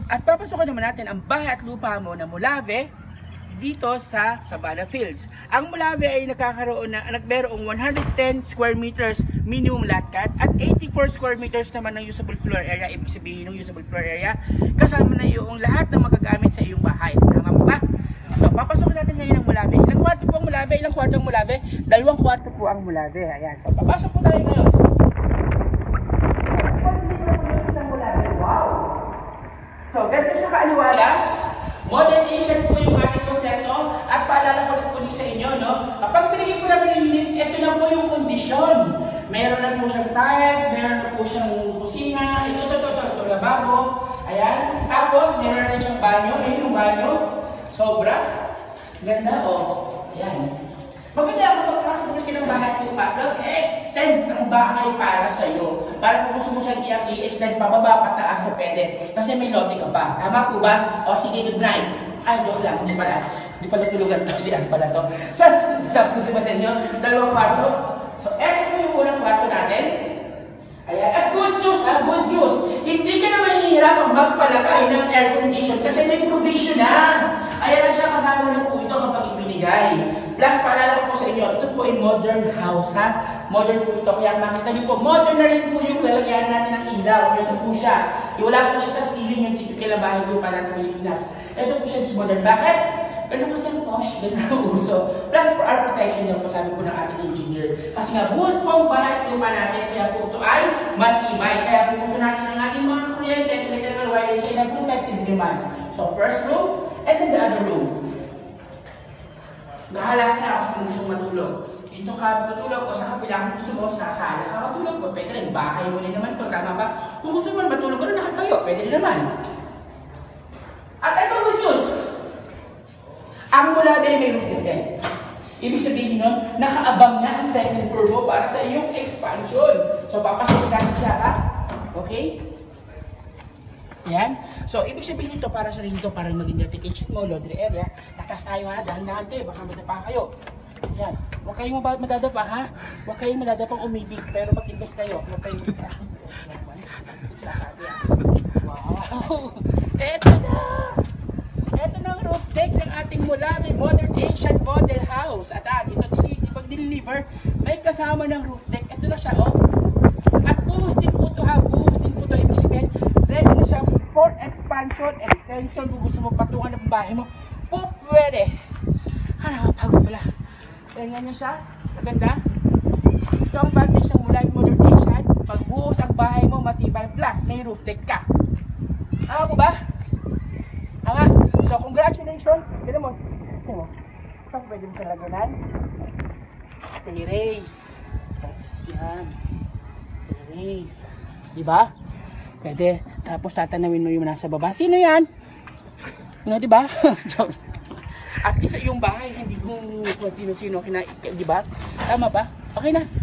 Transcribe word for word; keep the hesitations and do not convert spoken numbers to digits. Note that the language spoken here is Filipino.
At papasokin naman natin ang bahay at lupa mo na Mulave dito sa Sabana Fields. Ang Mulave ay nagkakaroon na nagmerong one hundred ten square meters minimum lot cut at eighty-four square meters naman ng usable floor area. Ibig sabihin ng usable floor area, kasama na yung lahat ng magagamit sa iyong bahay. Tama po ba? So, papasokin natin ngayon ang Mulave. Ilang kwarto po ang Mulave? Ilang kwarto ang Mulave? Dalawang kwarto po ang Mulave. Ayan. So, papasok po tayo ngayon. Wow! So, ganito siya kaaliwalas. Modern Asian po yung ating konsepto. At paalala ko ulit po sa inyo, no? Kapag pinigay po namin yung unit, ito na po yung kondisyon. Meron na po siyang tiles, meron na po siyang kusina, ito, ito, ito, ito, ito, lababo. Ayan. Tapos, meron na siyang banyo. Ayun yung banyo. Sobra. Ganda, oh. Ayan. Maganda ako pagpasok mo ng bahay ko pa. Mag-extend ang bahay para sa'yo. Para kung gusto mo siyang i-extend pababa, pataas na pwede. Kasi may lote ka pa. Tama po ba? O sige, good night. Ay, joke lang. Hindi pala. Hindi pala tulugan to. Si Ann pala to. First, stop ko si Basenyo. Dalawang kwarto. So, eto po yung unang kwarto natin. Ayan. At good news, ah, good news. Hindi ka na mahihirap ang magpalagay ng air condition kasi may provision na. Ayan na siya, kasama na po ito kapag ibinigay. Plus, paalala ko po sa inyo, ito po ay modern house, ha? Modern po ito. Kaya makita niyo po, modern na rin po yung lalagyan natin ng ilaw. Ito po siya. Wala po siya sa ceiling yung typical na bahay po pala sa Pilipinas. Ito po siya sa modern. Bakit? Pero kasi ang posh, ganun ang uso. Plus, for our protection yan po, sabi po ng ating engineer. Kasi nga, buhos po ang bahay po natin. Kaya po ito ay matibay. Kaya po gusto natin ang ating mga kuryente, electrical wiring, siya na protected naman. So, first room, and then the other room. Bahala ka na kung gusto matulog. Dito ka matulog o sa kapila kung gusto mo, sa sala ka matulog. O pwede rin, bahay mo rin naman to, tama ba? Kung gusto mo matulog ka na nakatayo, pwede rin naman. At ito good news. Ang Mulave may roof deck. Ibig sabihin nun, nakaabang na ang second floor mo para sa iyong expansion. So, papasok natin siya, ha? Okay? Ayan. So, ibig sabihin nito para sa rin ito, para maging dirty kitchen mo, laundry area. Natas tayo, ha? Dahan-dahan kayo, baka madapa kayo. Ayan. Huwag kayong madadapa, ha? Huwag kayong madadapang umibig, pero mag-invest kayo. Huwag kayong... Wow! Eto na! Eto na ang roof deck ng ating Mulave Modern Asian Model House. At ah, ito, pag deliver, may kasama ng roof deck. Ito na siya, oh. At buhos din po ito, ha? Buhos din po ito. Ibig sabihin, ready na siya for expansion, extension. Kung gusto mo patungan ng bahay mo, po pwede. Ah, nakapagod pala. Ganyan niya siya. Maganda. So, ang advantage ng Mulave Modern Asian, pag buhos ang bahay mo, matibay. Plus, may roof deck ka. Tama po ba? Tama. So, congratulations. Gano'n mo. Gano'n mo. Saan pwede mo siya lagunan? Terrace. Yan. Terrace. Diba? Pwede. Tapos tatanawin mo yung nasa baba. Sino yan? No, diba? At isa yung bahay, hindi kung sino-sino kina, diba? Tama ba? Okay na.